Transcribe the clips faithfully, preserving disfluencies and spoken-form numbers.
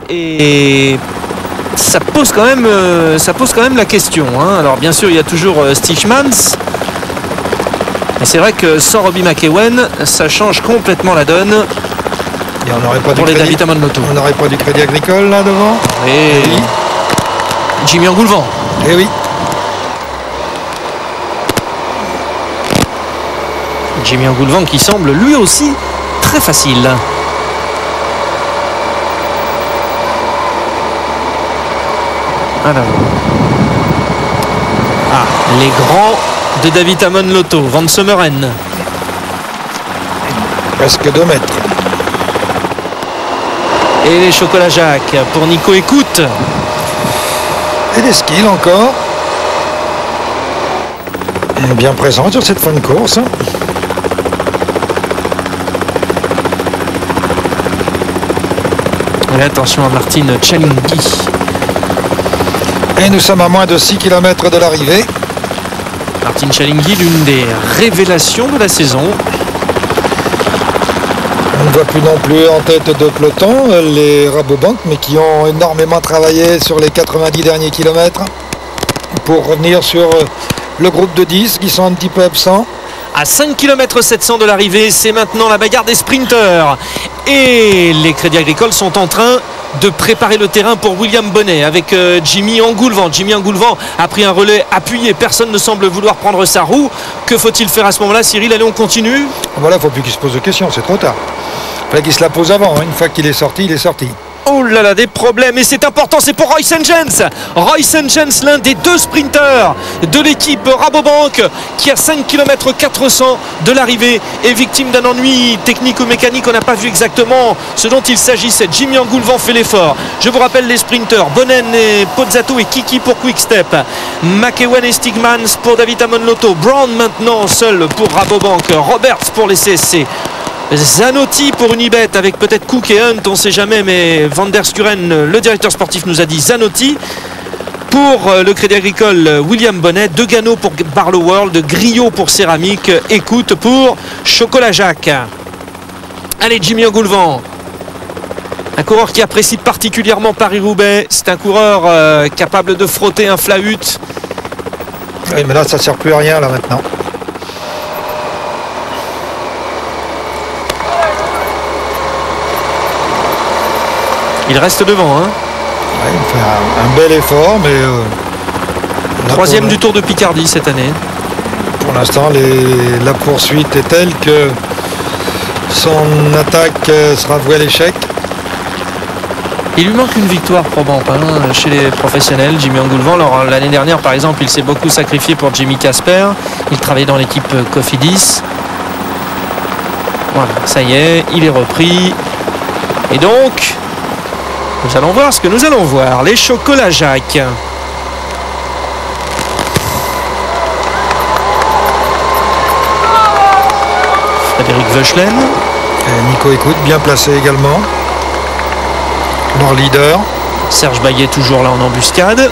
et ça pose quand même, euh, ça pose quand même la question. Hein. Alors bien sûr, il y a toujours euh, Stichmans. Mais c'est vrai que sans Robbie McEwen, ça change complètement la donne. Et on n'aurait pas pour du les crédit, David Amon Lotto. on n'aurait pas du Crédit Agricole là devant. Et oui. Jimmy Engoulevent. Eh oui. Jimmy Engoulevent qui semble lui aussi très facile. Alors. Ah, les grands de David Amon Lotto, Van Sommeren. Presque deux mètres. Et les Chocolat Jacques pour Nico Écoute. Et des skills encore. Et bien présent sur cette fin de course. Et attention à Martine Chalinghi. Et nous sommes à moins de six kilomètres de l'arrivée. Martine Chalinghi, l'une des révélations de la saison. On ne voit plus non plus en tête de peloton les Rabobank, mais qui ont énormément travaillé sur les quatre-vingt-dix derniers kilomètres pour revenir sur le groupe de dix qui sont un petit peu absents. À cinq kilomètres sept cents de l'arrivée, c'est maintenant la bagarre des sprinteurs. Et les Crédits Agricoles sont en train de préparer le terrain pour William Bonnet avec euh, Jimmy Engoulevent. Jimmy Engoulevent a pris un relais appuyé. Personne ne semble vouloir prendre sa roue. Que faut-il faire à ce moment-là, Cyril? Allez, on continue. Voilà, il ne faut plus qu'il se pose de questions, c'est trop tard. Il fallait qu'il se la pose avant. Une fois qu'il est sorti, il est sorti. Oh là là, des problèmes, et c'est important, c'est pour Roy Saint Jens. Roy Saint Jens, l'un des deux sprinteurs de l'équipe Rabobank, qui à cinq kilomètres quatre cents de l'arrivée est victime d'un ennui technique ou mécanique. On n'a pas vu exactement ce dont il s'agissait. Jimmy Engoulevent fait l'effort. Je vous rappelle les sprinteurs: Bonnen et Pozzato et Kiki pour Quick-Step, McEwen et Stigmans pour David Amon Lotto, Brown maintenant seul pour Rabobank, Roberts pour les C S C, Zanotti pour Unibet avec peut-être Cook et Hunt, on ne sait jamais, mais Van der Skuren, le directeur sportif, nous a dit Zanotti. Pour le Crédit Agricole, William Bonnet, Degano pour Barlow World, Griot pour Céramique, Écoute pour Chocolat Jacques. Allez, Jimmy Engoulevent, un coureur qui apprécie particulièrement Paris-Roubaix. C'est un coureur euh, capable de frotter un flahut. Oui, mais là, ça ne sert plus à rien, là, maintenant. Il reste devant. Hein. Ouais, il fait un, un bel effort, mais... Euh, Troisième du Tour de Picardie cette année. Pour l'instant, les, la poursuite est telle que son attaque sera vouée à l'échec. Il lui manque une victoire probante hein, chez les professionnels. Jimmy Engoulevent, l'année dernière par exemple, il s'est beaucoup sacrifié pour Jimmy Casper. Il travaillait dans l'équipe Cofidis. Voilà, ça y est, il est repris. Et donc, nous allons voir ce que nous allons voir. Les Chocolat Jacques. Frédéric Veuchelen. Et Nico Écoute, bien placé également. Leur leader. Serge Baillet toujours là en embuscade.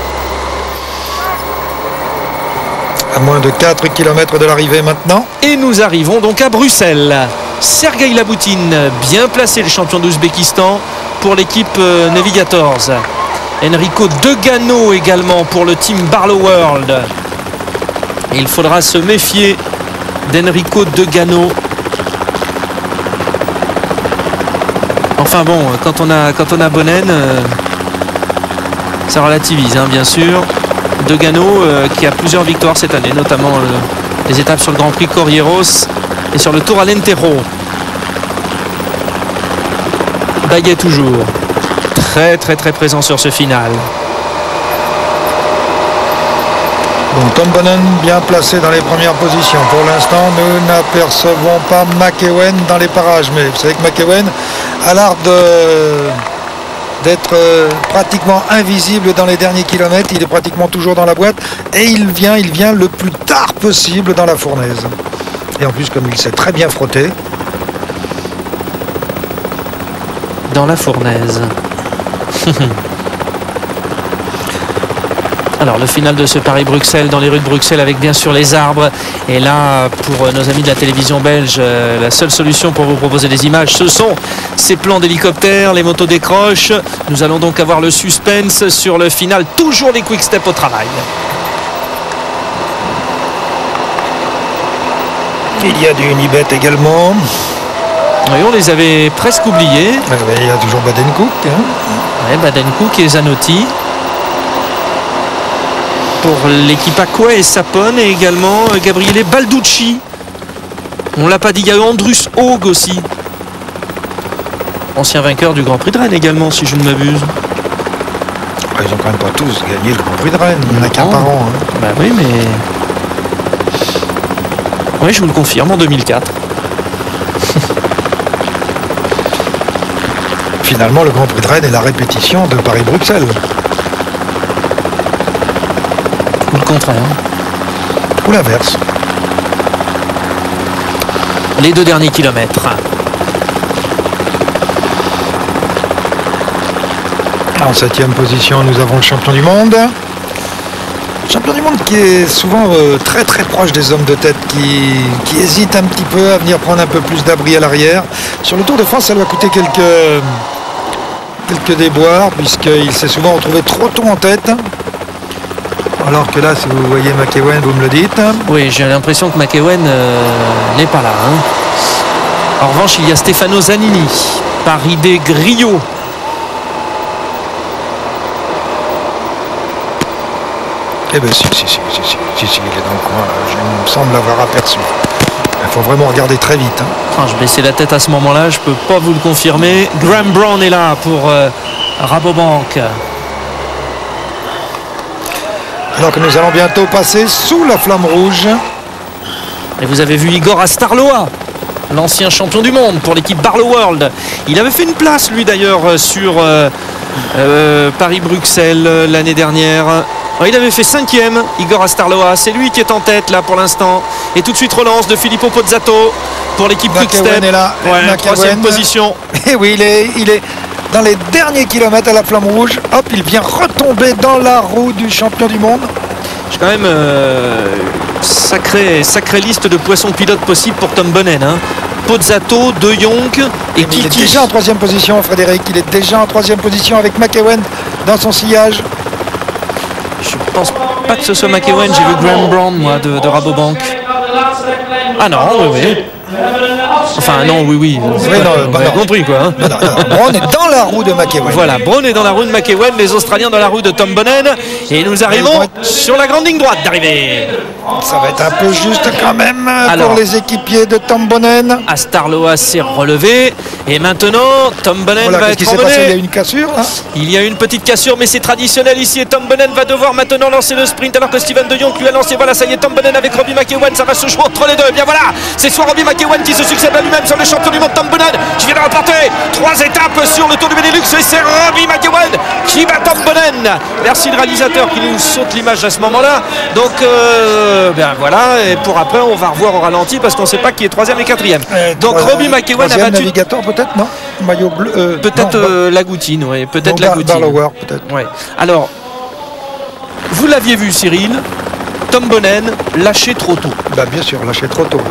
À moins de quatre kilomètres de l'arrivée maintenant. Et nous arrivons donc à Bruxelles. Sergueï Laboutine, bien placé, le champion d'Ouzbékistan pour l'équipe euh, Navigators. Enrico Degano également pour le team Barlow World. Et il faudra se méfier d'Enrico Degano. Enfin bon, quand on a, quand on a Bonnen, euh, ça relativise hein, bien sûr. Degano euh, qui a plusieurs victoires cette année, notamment euh, les étapes sur le Grand Prix Corrieros et sur le Tour Alentejo. Baillet toujours très très très présent sur ce final. Bon, Tom Bonnen bien placé dans les premières positions. Pour l'instant, nous n'apercevons pas McEwen dans les parages. Mais vous savez que McEwen a l'art de... d'être pratiquement invisible dans les derniers kilomètres. Il est pratiquement toujours dans la boîte. Et il vient, il vient le plus tard possible dans la fournaise. Et en plus, comme il s'est très bien frotté. Dans la fournaise. Alors le final de ce Paris-Bruxelles dans les rues de Bruxelles avec bien sûr les arbres. Et là, pour nos amis de la télévision belge, euh, la seule solution pour vous proposer des images, ce sont ces plans d'hélicoptères, les motos décrochent. Nous allons donc avoir le suspense sur le final. Toujours les quick step au travail. Il y a du Unibet également. Oui, on les avait presque oubliés. Il y a toujours Baden-Cook. Hein. Ouais, Baden-Cook et Zanotti. Pour l'équipe Aqua et Sapone et également Gabriele Balducci. On l'a pas dit, il y a eu Andrus Haug aussi. Ancien vainqueur du Grand Prix de Rennes également, si je ne m'abuse. Ils ont quand même pas tous gagné le Grand Prix de Rennes. Il n'y en a qu'un par an. Hein. Bah oui, mais... Oui, je vous le confirme, en deux mille quatre. Finalement, le Grand Prix de Rennes est la répétition de Paris-Bruxelles. Ou le contraire. Ou l'inverse. Les deux derniers kilomètres. En septième position, nous avons le champion du monde. Champion du monde qui est souvent euh, très très proche des hommes de tête, qui, qui hésite un petit peu à venir prendre un peu plus d'abri à l'arrière. Sur le Tour de France, ça lui a coûté quelques, quelques déboires, puisqu'il s'est souvent retrouvé trop tôt en tête. Alors que là, si vous voyez McEwen, vous me le dites. Oui, j'ai l'impression que McEwen euh, n'est pas là. Hein. En revanche, il y a Stefano Zanini, Paribé Grillo. Eh bien si, si, si, si, si, si, si, il est dans le coin, je me semble l'avoir aperçu. Il faut vraiment regarder très vite. Hein. Ah, je baissais la tête à ce moment-là, je peux pas vous le confirmer. Graham Brown est là pour euh, Rabobank. Alors que nous allons bientôt passer sous la flamme rouge. Et vous avez vu Igor Astarloa, l'ancien champion du monde pour l'équipe Barlow World. Il avait fait une place, lui d'ailleurs, sur euh, euh, Paris-Bruxelles l'année dernière. Il avait fait cinquième, Igor Astarloa. C'est lui qui est en tête là pour l'instant. Et tout de suite relance de Filippo Pozzato pour l'équipe Quick-Step. est là. Ouais, troisième position. Et oui, il est, il est dans les derniers kilomètres à la flamme rouge. Hop, il vient retomber dans la roue du champion du monde. J'ai quand même euh, sacrée, sacrée liste de poissons pilotes possibles pour Tom Bonnen. Hein. Pozzato, De Jong et Kiki. Il est déjà en troisième position, Frédéric. Il est déjà en troisième position avec McEwen dans son sillage. Je pense pas que ce soit McEwen, j'ai vu Graham Brown moi de, de Rabobank. Ah non, oui, oui. Enfin non, oui, oui. oui non, vous bah avez non. compris quoi. Hein. Non, non, Brown est dans la roue de McEwen. Voilà, Brown est dans la roue de McEwen, les Australiens dans la roue de Tom Bonnen. Et nous arrivons être... sur la grande ligne droite d'arrivée. Ça va être un peu juste quand même. Alors, pour les équipiers de Tom Bonnen. Astarloa s'est relevé. Et maintenant, Tom Bonnen voilà, va être emmené. Passé, il y a une cassure là. Il y a une petite cassure, mais c'est traditionnel ici. Et Tom Bonnen va devoir maintenant lancer le sprint alors que Steven De Jong lui a lancé. Voilà, ça y est, Tom Bonnen avec Robbie McEwen. Ça va se jouer entre les deux. Et bien voilà, c'est soit Robbie McEwen qui se succède à lui-même sur le champion du monde, Tom Bonnen, qui vient de remporter trois étapes sur le Tour du Benelux. Et c'est Robbie McEwen qui bat Tom Bonnen. Merci le réalisateur qui nous saute l'image à ce moment-là. Donc, euh, bien voilà. Et pour après, on va revoir au ralenti parce qu'on ne sait pas qui est troisième et quatrième. Euh, Donc, Robbie McEwen a battu. Navigateur peut-être, non? Maillot bleu. Euh, peut-être euh, Lagoutin, oui. Peut-être Lagoutin. peut-être. Ouais. Alors, vous l'aviez vu, Cyril. Tom Bonnen lâché trop tôt. Bah, bien sûr, lâché trop tôt.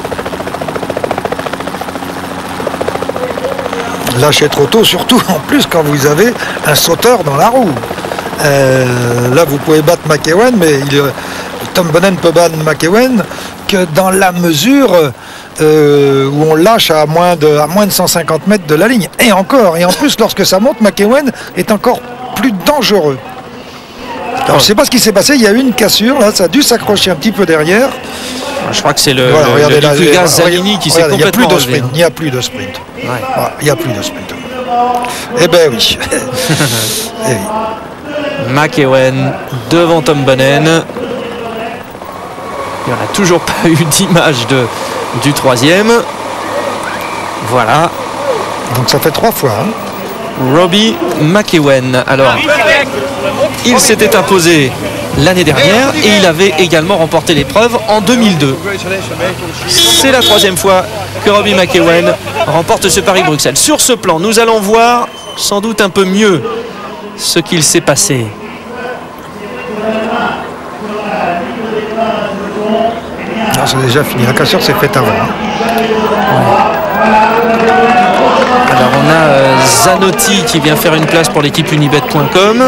Lâché trop tôt, surtout en plus quand vous avez un sauteur dans la roue. Euh, là, vous pouvez battre McEwen, mais il, Tom Bonnen peut battre McEwen que dans la mesure euh, où on lâche à moins, de, à moins de cent cinquante mètres de la ligne. Et encore, et en plus, lorsque ça monte, McEwen est encore plus dangereux. Alors, je ne sais pas ce qui s'est passé, il y a eu une cassure, là, ça a dû s'accrocher un petit peu derrière. Je crois que c'est le, voilà, le, le, le gaz Zanini qui s'est complètement relevé. Il n'y a plus de sprint. Il n'y a plus de sprint. Eh ben oui. eh oui. McEwen devant Tom Bonnen. Il n'y en a toujours pas eu d'image de, du troisième. Voilà. Donc ça fait trois fois. Hein. Robbie McEwen. Alors, il s'était imposé l'année dernière et il avait également remporté l'épreuve en deux mille deux. C'est la troisième fois que Robbie McEwen remporte ce Paris-Bruxelles. Sur ce plan, nous allons voir sans doute un peu mieux ce qu'il s'est passé. c'est déjà fini. La cassure s'est faite avant. Alors on a euh, Zanotti qui vient faire une place pour l'équipe unibet point com.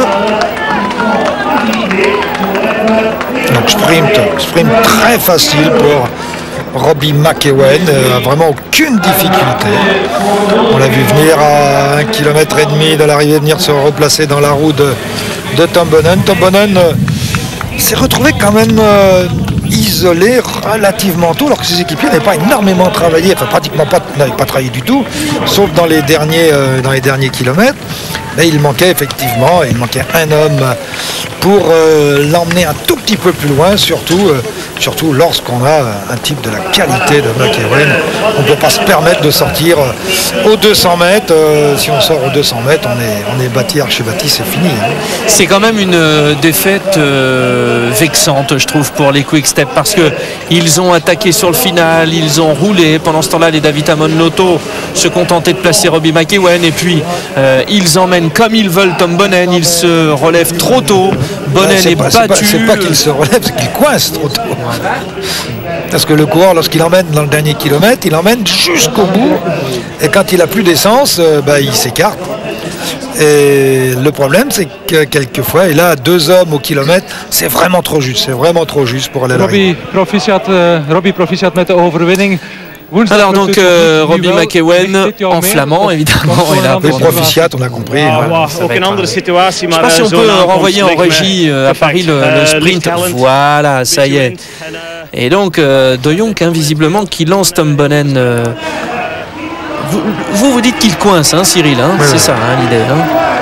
Donc sprint, sprint très facile pour Robbie McEwen, euh, vraiment aucune difficulté. On l'a vu venir à un kilomètre et demi de l'arrivée, venir se replacer dans la roue de, de Tom Boonen. Tom Boonen euh, s'est retrouvé quand même euh, isolé relativement tôt, alors que ses équipiers n'avaient pas énormément travaillé, enfin pratiquement pas, n'avaient pas travaillé du tout, sauf dans les derniers, euh, dans les derniers kilomètres. Mais il manquait effectivement, il manquait un homme pour euh, l'emmener un tout petit peu plus loin, surtout, euh, surtout lorsqu'on a un type de la qualité de McEwen. On ne peut pas se permettre de sortir euh, aux deux cents mètres. Euh, si on sort aux deux cents mètres, on est, on est bâti, archi-bâti, c'est fini. Hein. C'est quand même une euh, défaite euh, vexante, je trouve, pour les Quick Step, parce qu'ils ont attaqué sur le final, ils ont roulé. Pendant ce temps-là, les David Amon Lotto se contentaient de placer Robbie McEwen, et puis euh, ils emmènent comme ils veulent Tom Boonen. Ils se relèvent trop tôt. Boonen c'est est pas, battu. C'est pas, pas qu'il se relève, c'est qu'il coince trop tôt. Parce que le coureur, lorsqu'il emmène dans le dernier kilomètre, il emmène jusqu'au bout. Et quand il n'a plus d'essence, euh, bah, il s'écarte. Et le problème, c'est que quelquefois, il a deux hommes au kilomètre. C'est vraiment trop juste. C'est vraiment trop juste pour aller à l'arrivée. Robbie proficiat, uh, Robbie proficiat met de overwinning. Alors donc euh, Robbie McEwen en flamand évidemment est là pour proficiat, on a compris. Ah, ook een andere situatie, Je sais maar pas si on zo'n peut aankomst renvoyer en lijkt me régie euh, à Paris le, le sprint. Voilà, ça y est. Et donc euh, De Jong hein, visiblement qui lance Tom Boonen. Euh, vous, vous vous dites qu'il coince, hein, Cyril, hein, oui, c'est oui. ça hein, l'idée. Hein.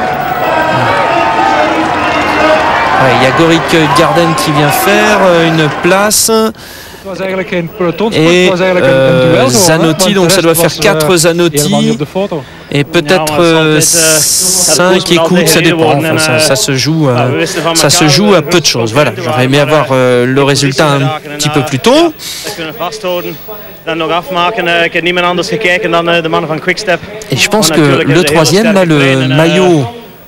Ouais, il y a Gorick Garden qui vient faire euh, une place. Et euh, Zanotti, donc ça doit faire quatre Zanotti et peut-être cinq écoutes, ça dépend. Enfin, ça, ça se joue, à, ça se joue à peu de choses. Voilà, j'aurais aimé avoir euh, le résultat un petit peu plus tôt. Et je pense que le troisième, là, le maillot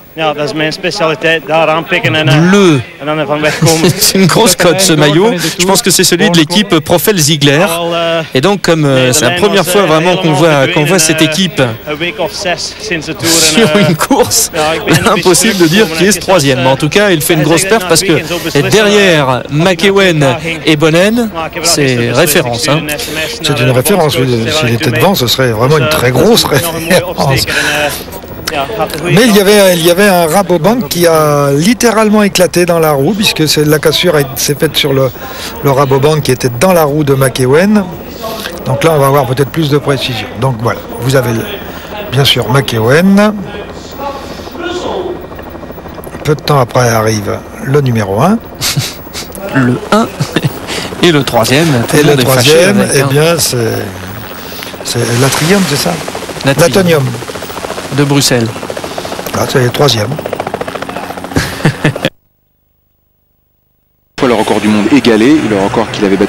bleu, c'est une grosse cote ce maillot. Je pense que c'est celui de l'équipe Profel Ziegler. Et donc comme euh, c'est la première fois vraiment qu'on voit, qu'on voit cette équipe sur une course, impossible de dire qui est ce troisième. Mais en tout cas, il fait une grosse perf parce que derrière McEwen et Boonen, c'est référence. Hein. C'est une référence. S'il était devant, ce serait vraiment une très grosse référence. Mais il y avait, il y avait un Rabobank qui a littéralement éclaté dans la roue, puisque c'est, la cassure s'est faite sur le, le Rabobank qui était dans la roue de McEwen. Donc là, on va avoir peut-être plus de précision. Donc voilà, vous avez bien sûr McEwen. Peu de temps après arrive le numéro un. Le un et le troisième. Et le troisième, eh bien, c'est, c'est l'Atrium, c'est ça L'Atonium. De Bruxelles. Là, c'est le troisième. Le record du monde égalé, le record qu'il avait battu.